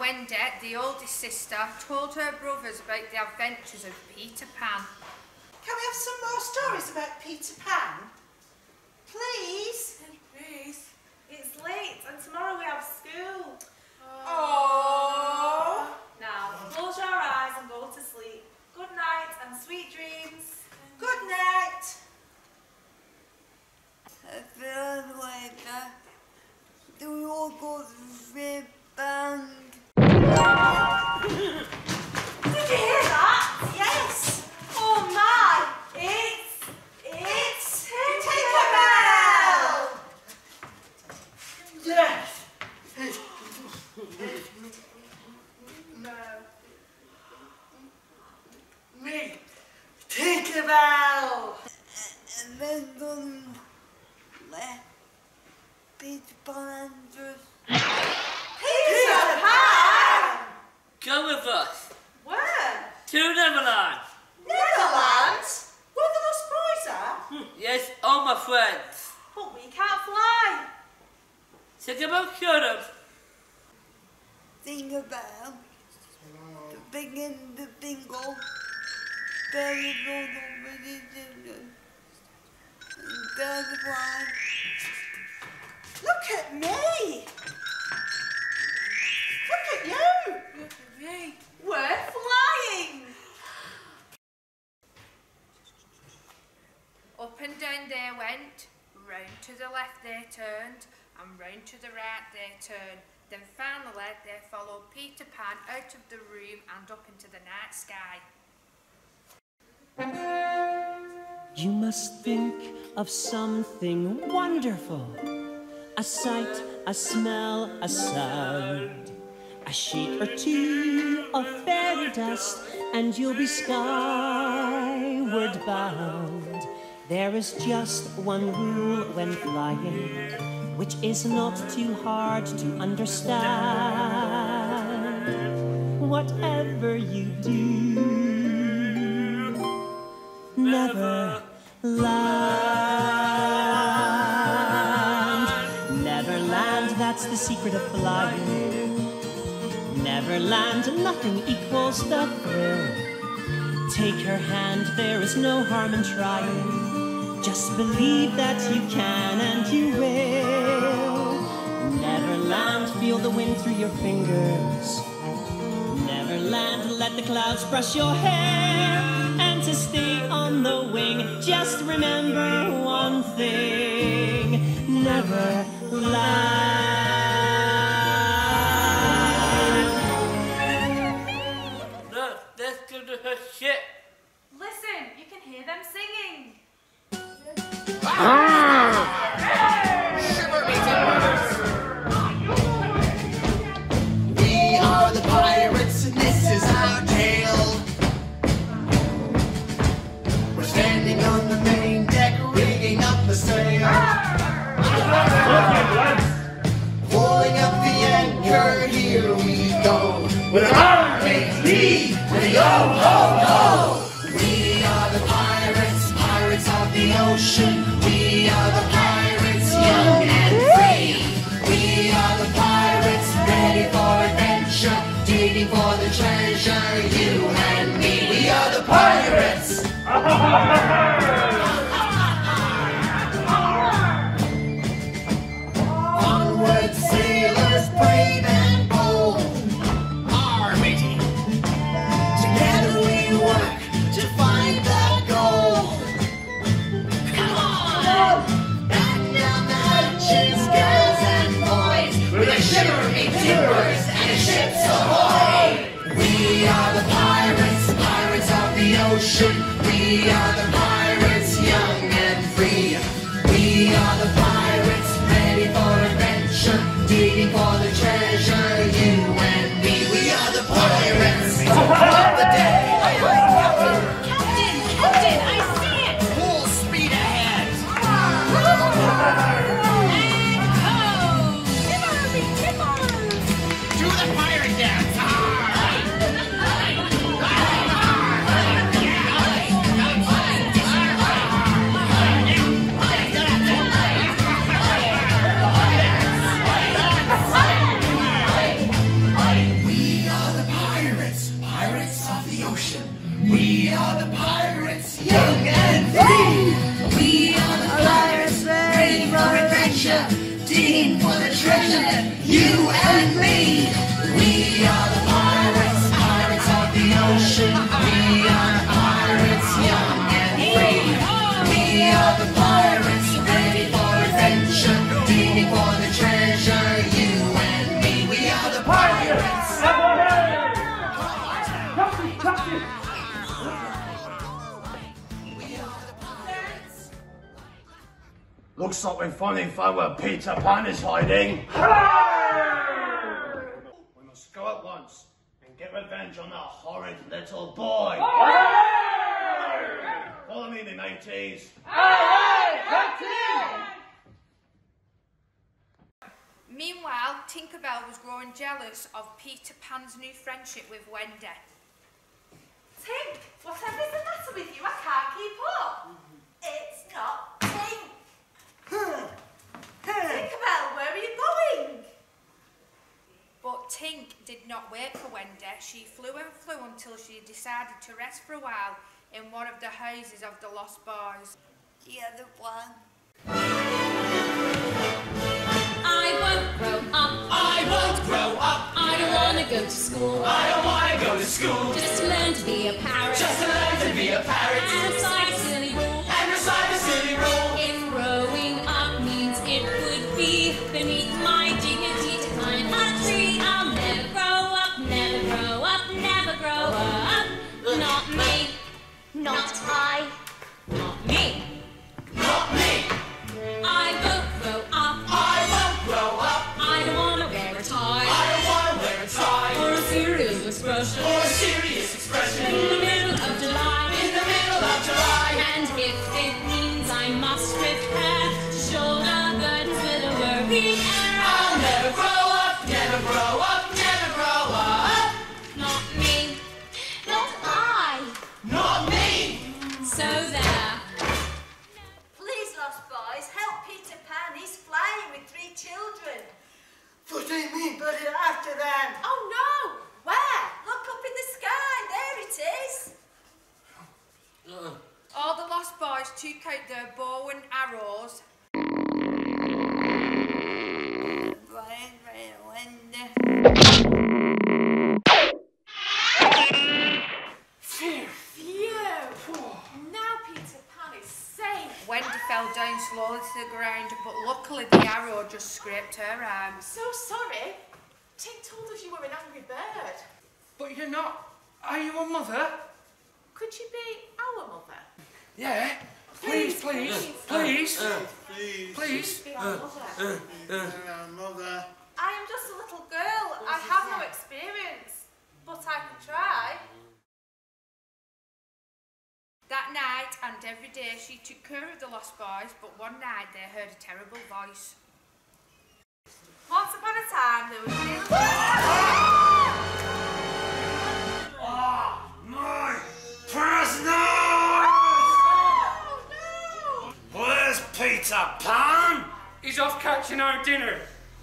Wendy, the oldest sister, told her brothers about the adventures of Peter Pan. Can we have some more stories about Peter Pan? Please? Please? It's late and tomorrow we have school. Oh. Now, close your eyes and go to sleep. Good night and sweet dreams. Good night. Do we all go to the band? Did you hear that? Yes. Oh my! It's Tinkerbell! Yes! No. Me! Tinkerbell! And then left Peter Pan just... Peter Pan! Go with us Where? to Neverland. Neverland? Where the lost boys are? Yes, all my friends. But we can't fly. Tinkerbell couldn't. Tinkerbell, the big and the bingo, very roll over the dinner, and that's why. Look at me! Look at you! Look at me. We're flying. Up and down they went, round to the left they turned, and round to the right they turned. Then finally they followed Peter Pan out of the room and up into the night sky. You must think of something wonderful. A sight, a smell, a sound. A sheet or two of fairy dust, and you'll be skyward bound. There is just one rule when flying, which is not too hard to understand. Whatever you do, never land. Neverland, that's the secret of flying. Neverland, nothing equals the thrill. Take her hand, there is no harm in trying. Just believe that you can and you will. Neverland, feel the wind through your fingers. Neverland, let the clouds brush your hair. And to stay on the wing, just remember one thing. Neverland. Look, let's go to her ship. Listen, you can hear them singing. Shiver me timbers! We are the pirates and this is our tale. We're standing on the main deck, rigging up the sail. Pulling up the anchor, here we go. With our R.A.P. with a yo-ho-ho! We are the pirates, pirates of the ocean. We are the pirates, young and free. We are the pirates, ready for adventure, digging for the treasure, you and me. We are the pirates! Onward, sailors, brave and bold. Our matey. Together we work to find the gold. Come on! Batten down the hatches, girls and boys, with a shivering timbers and a ship's ahoy! We are the pirates, pirates of the ocean. We are the pirates, are the pirates, young and free. We are the pirates, ready for adventure, digging for the treasure, you and me. We are the pirates, pirates of the ocean. We are the pirates, young and free. We are the pirates, ready for adventure, digging for the treasure, you and me. We are the pirates. Looks like we're finding fun where Peter Pan is hiding. We must go at once and get revenge on that horrid little boy. Follow me, me mateys. Meanwhile, Tinkerbell was growing jealous of Peter Pan's new friendship with Wendy. Tink, whatever is the matter with you? I can't keep up. It's not Tink. Tinkerbell, where are you going? But Tink did not wait for Wendy. She flew and flew until she decided to rest for a while in one of the houses of the Lost Boys. The other one. I won't grow up. I won't grow up. I don't want to go to school. I don't want to go to school. Just to learn to be a parrot. Just to learn to be a parrot. And recite a silly rule. And recite a silly rule. If growing up means it would be beneath my dignity to climb a tree, I'll never grow up, never grow up, never grow up. Not me. Not I. Not me. Not me. I won't grow up. I won't grow up. I don't want to wear a tie. I don't want to wear a tie. Or a serious expression. Or a serious expression. In the middle of July. In the middle of July. And if it means I must prepare to shoulder burdens with a worried air, I'll never grow up, never grow up, never grow up. not me, not I. Not me. So there. Please, Lost Boys, help Peter Pan. He's flying with 3 children. What do you mean, put it after them? Oh no! Where? Look up in the sky. There it is. All the Lost Boys took out their bow and arrows. Brian, Wendy. Phew! Now Peter Pan is safe. Wendy fell down slowly to the ground, but luckily the arrow just scraped her arm. So sorry. Tink told us you were an angry bird. But you're not. Are you a mother? Could you be our mother? Yeah. Please, please, please, please. Be our mother. Mother. I am just a little girl. I have no experience, but I can try. That night and every day she took care of the Lost Boys, but one night they heard a terrible voice. Once upon a time, there was a little... My prisoner! Where's Peter Pan? He's off catching our dinner.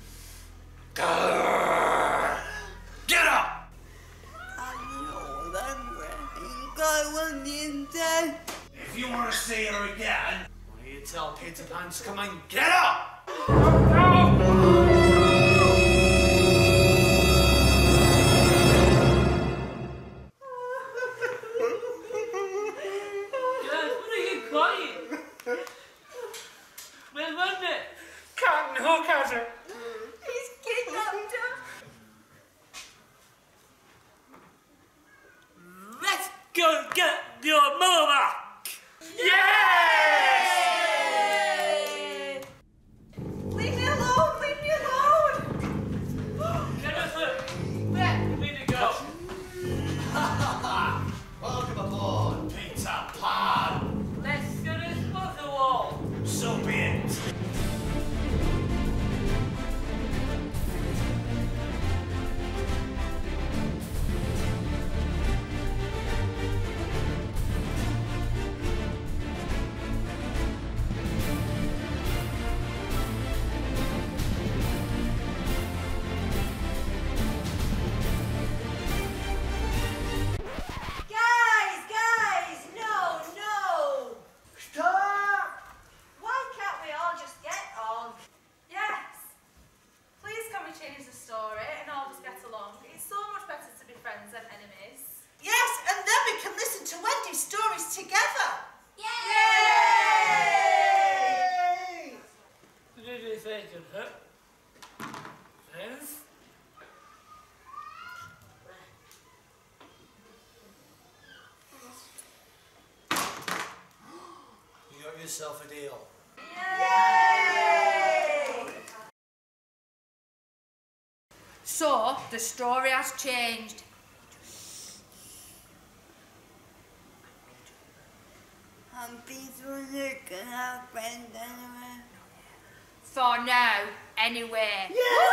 Grrr. Get up! I'm old, hungry. Go on the inside. If you want to see her again, why don't you tell Peter Pan to come and get up? Dad, what are you crying? Where's Wendy? Captain Hook has her. He's kidnapped her. Let's go get your mother back! Yes! Leave me alone, leave me alone. yourself a deal. So, the story has changed. People can have friends anyway. For now, anyway.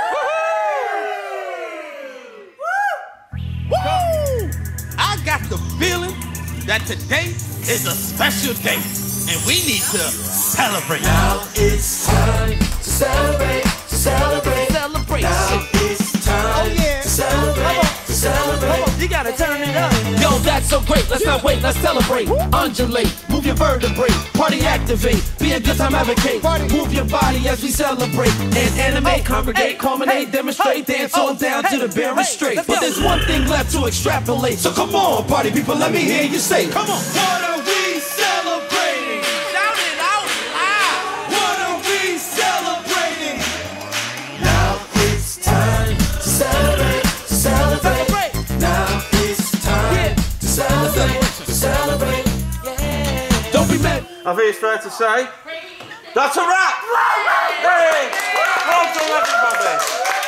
Woo! I got the feeling that today is a special day, and we need to celebrate. Now it's time to celebrate, to celebrate. Celebrate. Now it's time to celebrate, to celebrate. You gotta turn it up. Yo, that's so great. Let's not wait. Let's celebrate. Undulate, move your vertebrae. Party activate. Be a good time advocate. Move your body as we celebrate and animate, congregate, culminate, demonstrate, dance on down to the bare straight. But there's one thing left to extrapolate. So come on, party people, let me hear you say, come on. What are we celebrating? Shout it out loud. What are we celebrating? Now it's time to celebrate, to celebrate. Now it's time to celebrate, to celebrate. Don't be mad. I think it's fair to say that's a wrap! Hey! Well done, everybody!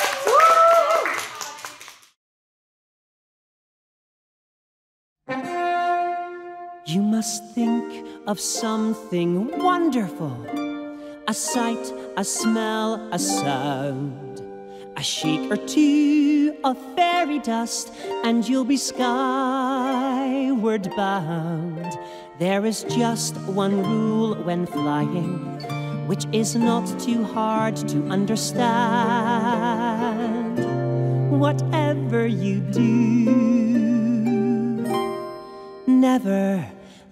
You must think of something wonderful. A sight, a smell, a sound. A shake or two of fairy dust, and you'll be skyward bound. There is just one rule when flying, which is not too hard to understand. Whatever you do, never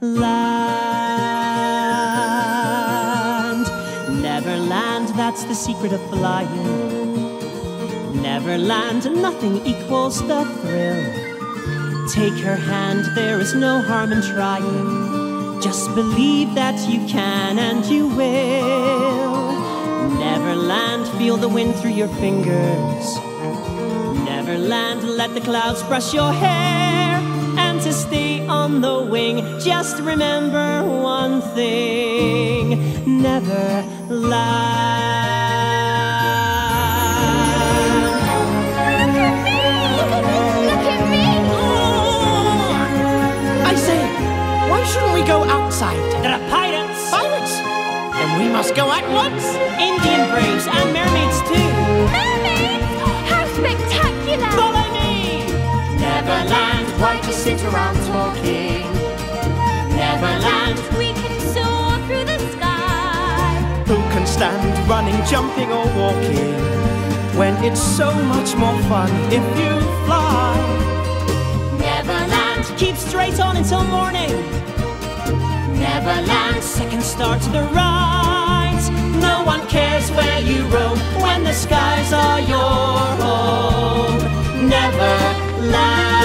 land. Neverland, that's the secret of flying. Neverland, nothing equals the thrill. Take her hand, there is no harm in trying. Just believe that you can and you will. Neverland, feel the wind through your fingers. Neverland, let the clouds brush your hair. And to stay on the wing, just remember one thing. Neverland. Why shouldn't we go outside? There are pirates! Pirates? Then we must go at once! Indian braves and mermaids too! Mermaids? How spectacular! Follow me! Neverland, why just sit around talking? Neverland, we can soar through the sky. Who can stand running, jumping or walking, when it's so much more fun if you fly? Neverland, keep straight on until morning. Neverland, second star to the right. No one cares where you roam when the skies are your home. Neverland.